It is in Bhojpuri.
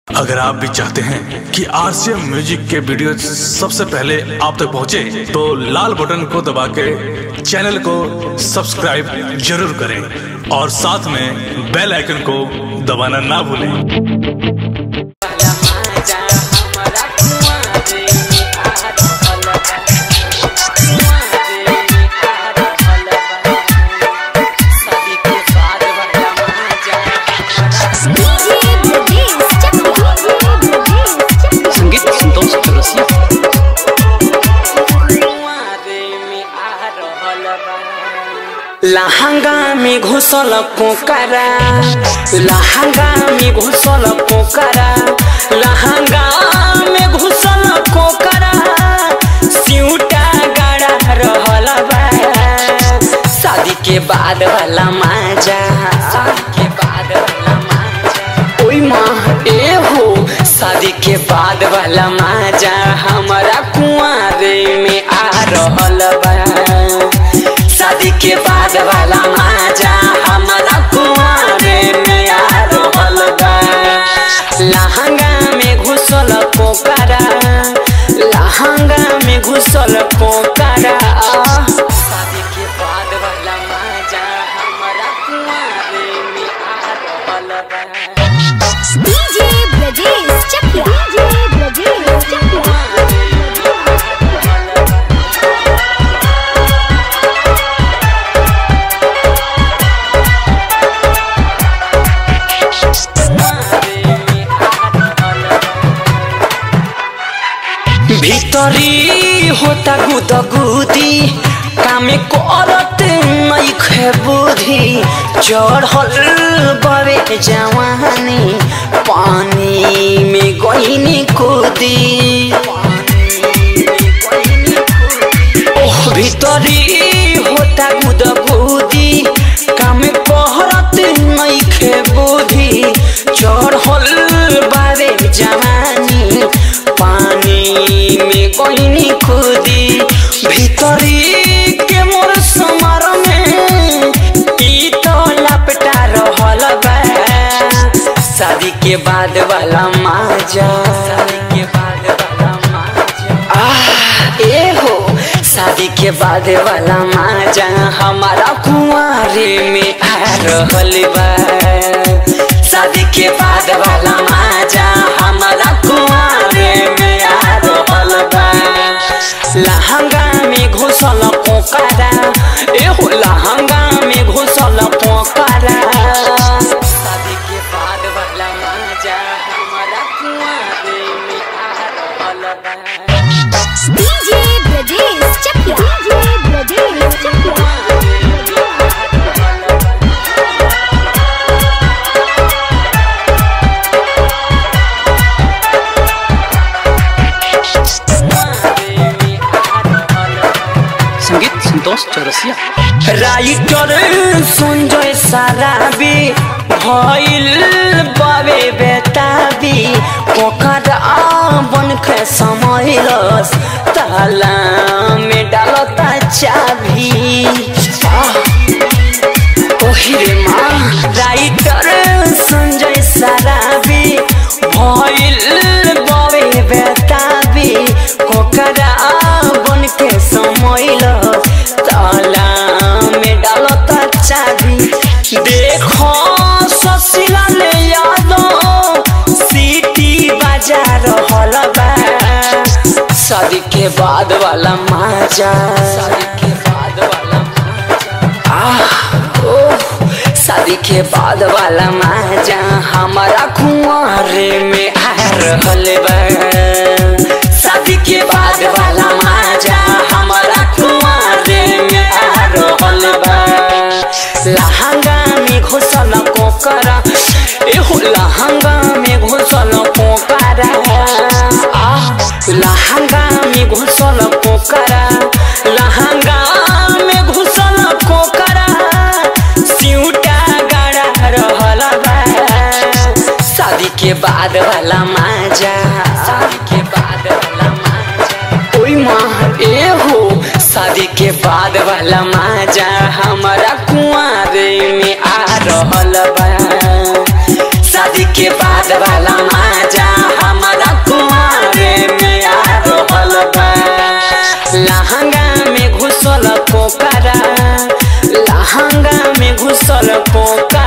अगर आप भी चाहते हैं कि आरसीएम म्यूजिक के वीडियो सबसे पहले आप तक पहुंचे, तो लाल बटन को दबा के चैनल को सब्सक्राइब जरूर करें और साथ में बेल आइकन को दबाना ना भूलें। लहंगा में घुसल पोकरा, लहंगा में घुसल पोकरा, लहंगा में घुसल पोकरा, सिउटा गड़ा रहल बा। शादी के बाद वाला मजा, शादी के बाद वाला मजा, ओई माँ ए हो, शादी के बाद वाला मजा हमारा कुंवारे में आ रहल बा। शादी के बाद वाला मजा हमारा कुंवारे में आ रहल बा। लहंगा में घुसल पोकरा, लहंगा में घुसल पोकरा, शादी के बाद वाला मजा हमारा कुंवारे में आ रहल बा। DJ Brajesh Chakiya, DJ Brajesh Chakiya. भीतरी होता गुदगुदी, कामे करत नइखे बुद्धि, चढ़ल बवे जवानी, पानी में गईनी कूदी। ओह भीतरी होता गुदगुदी, कामे करत नइखे बुद्धि, चढ़ल बवे जवानी, पानी में कोइनी खुदी। भीतरी के मोर समर में ई तो लपटा रहल बा। शादी के बाद वाला मजा, शादी के बाद वाला मजा, ए हो, शादी के बाद वाला मजा हमारा कुंवारे में आ रहल बा। शादी के बाद वाला मजा हमारा कुंवारे में आ रहल बा। लहंगा में घुसल पोकरा, एहो लहंगा में घुसल पोकरा, शादी के बाद वाला मजा हमारा कुंवारे में आ रहल बा। DJ Brajesh Chakiya, DJ Brajesh Chakiya. संगीत संतोष चौरसिया। राइटर संजय सराबी भइल बाबे बेताबी, पोखरा बन के समयलस, ताला में डालता चाभी। ओहिरे माँ राइटर संजय सराबी भइल बाबे बेताबी, पोखरा बन के समयलस, ताला में डालता चाभी। देखो ससिला ले यादो सीटी बजा रहल बा। शादी के बाद वाला मजा, शादी के बाद वाला मजा, ओह शादी के बाद वाला मजा हमारा कुंवारे में आ रहल बा। शादी के बाद वाला मजा हमारा कुंवारे में आ रहल बा। लहंगा में घुसल पोकरा, एहो लहंगा में घुसल पोकरा, लहंगा में घुसल पोकरा, लहंगा में घुसल पोकरा, सिउटा गड़ा रहल बा। शादी के बाद वाला मजा, शादी के बाद वाला मजा, ओई माँ ए हो, शादी के बाद वाला मजा हमारा कुंवारे में आ रहल बा। शादी के बाद वाला मजा लहंगा में घुसल पोकरा लहंगा में घुसल पोकरा